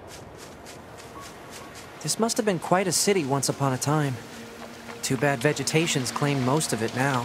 This must have been quite a city once upon a time. Too bad vegetation's claimed most of it now.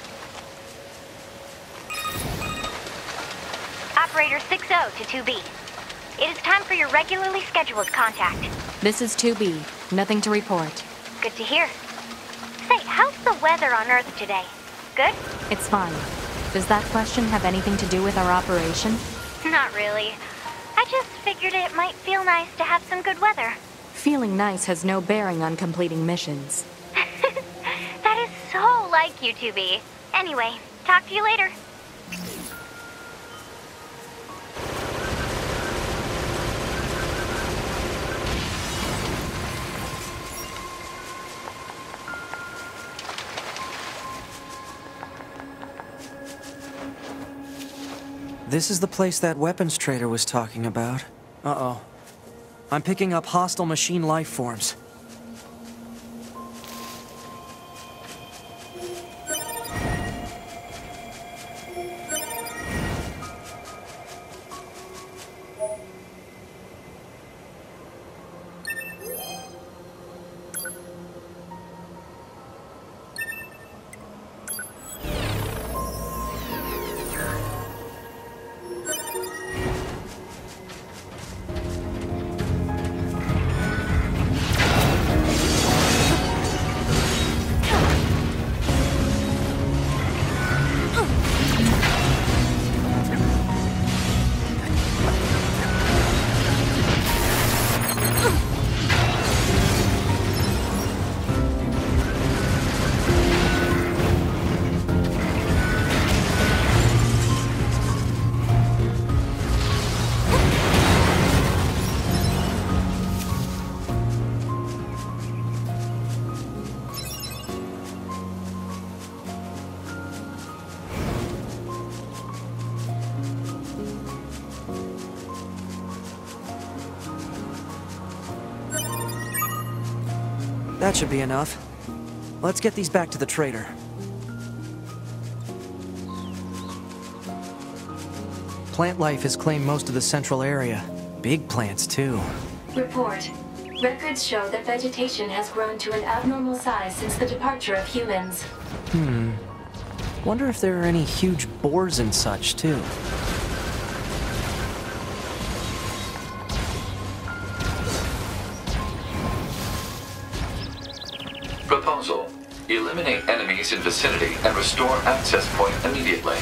Operator 60 to 2B. It is time for your regularly scheduled contact. This is 2B. Nothing to report. Good to hear. Say, how's the weather on Earth today? Good? It's fine. Does that question have anything to do with our operation? Not really. I just figured it might feel nice to have some good weather. Feeling nice has no bearing on completing missions. That is so like you, 2B. Anyway, talk to you later. This is the place that weapons trader was talking about. Uh-oh. I'm picking up hostile machine life forms. That should be enough. Let's get these back to the trader. Plant life has claimed most of the central area. Big plants, too. Report. Records show that vegetation has grown to an abnormal size since the departure of humans. Wonder if there are any huge boars and such, too. Proposal. Eliminate enemies in vicinity and restore access point immediately.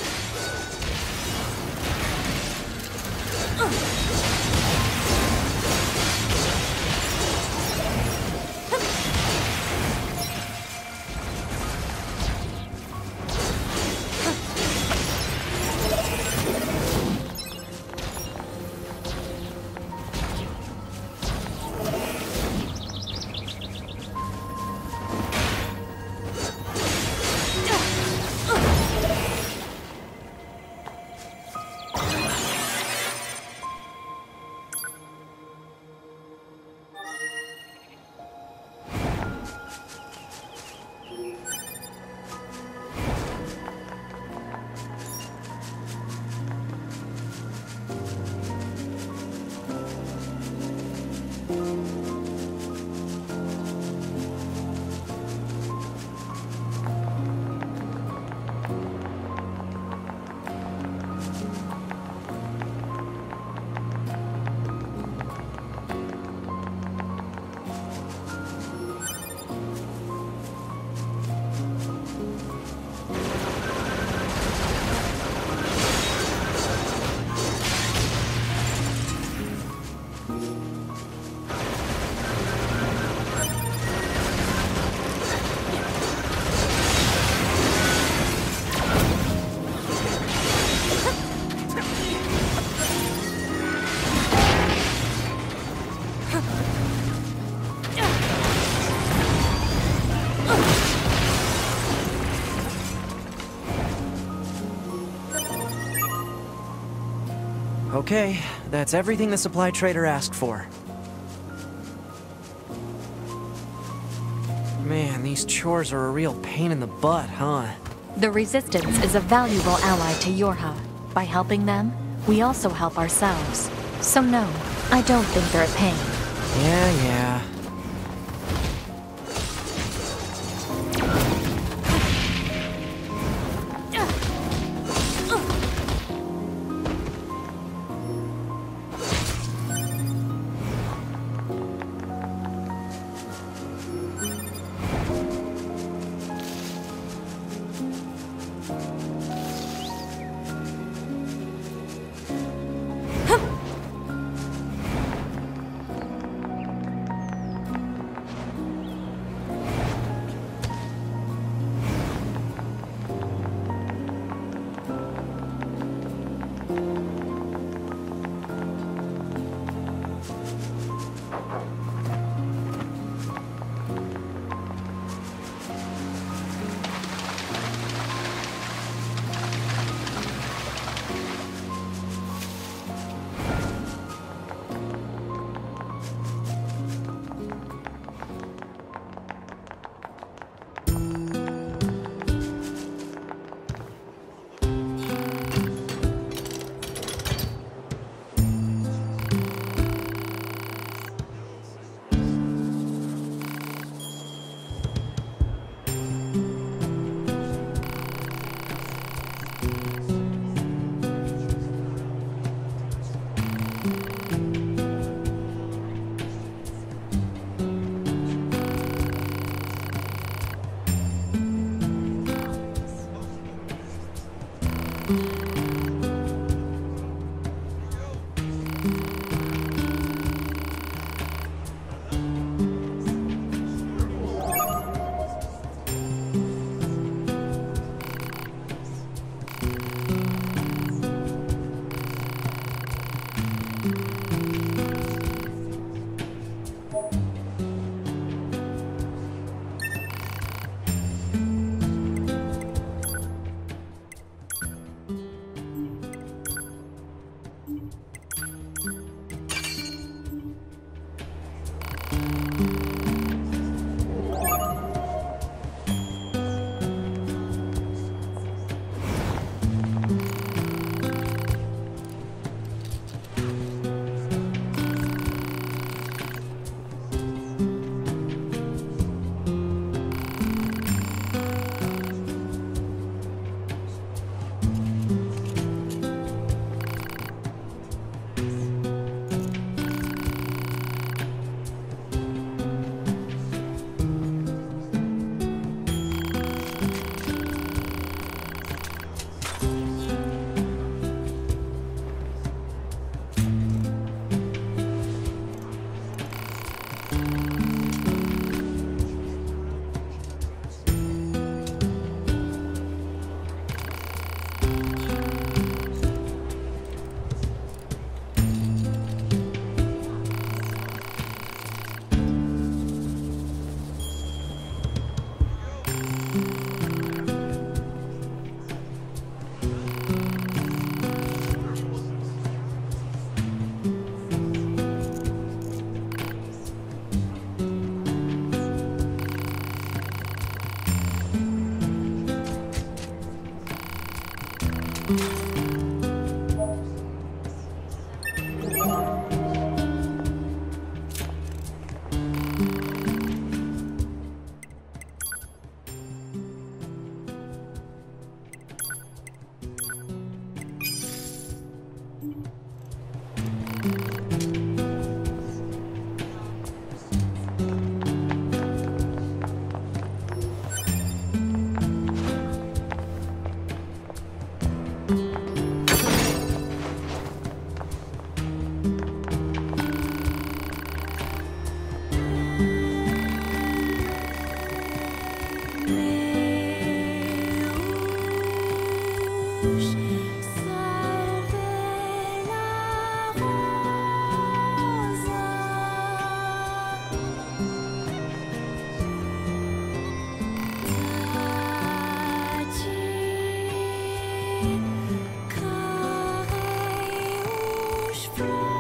Okay, that's everything the supply trader asked for. Man, these chores are a real pain in the butt, huh? The Resistance is a valuable ally to Yorha. By helping them, we also help ourselves. So no, I don't think they're a pain. Yeah. From